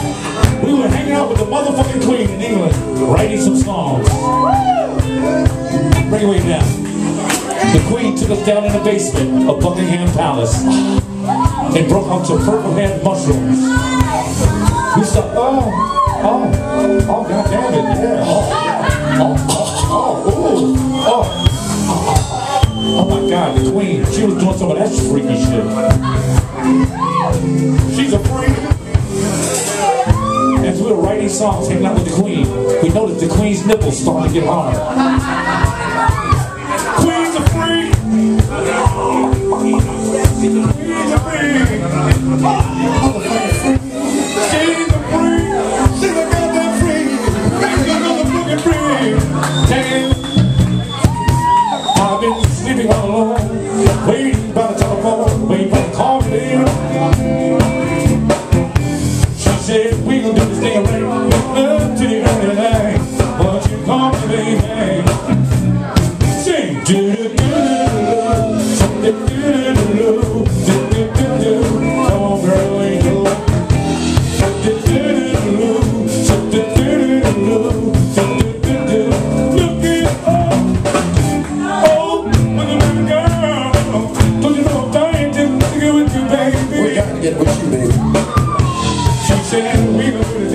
We were hanging out with the motherfucking Queen in England, writing some songs. Bring it way down. The Queen took us down in the basement of Buckingham Palace and broke out to purple hand mushrooms. We said, oh, god damn it, yeah. Oh my god, the Queen, she was doing some of that freaky shit. She's a freak. As we were writing songs, hanging out with the Queen, we noticed the Queen's nipples starting to get hard. Queen's a freak! Queen's a freak! She's a freak! She's a goddamn freak! She's another fucking freak! I've been sleeping all alone, waiting by the telephone, waiting for the call to leave. She said, we gon' do this thing right up to the early night. Won't you call me, baby? Sing, do-do-do-do-do, do-do-do-do-do, come on, girl, ain't you like do-do-do-do-do, do-do-do-do-do, do-do-do-do, look it up. Oh, when you're a girl, don't you know I'm dying to get with you, baby? We gotta get with you, baby. She said, we gon' do this.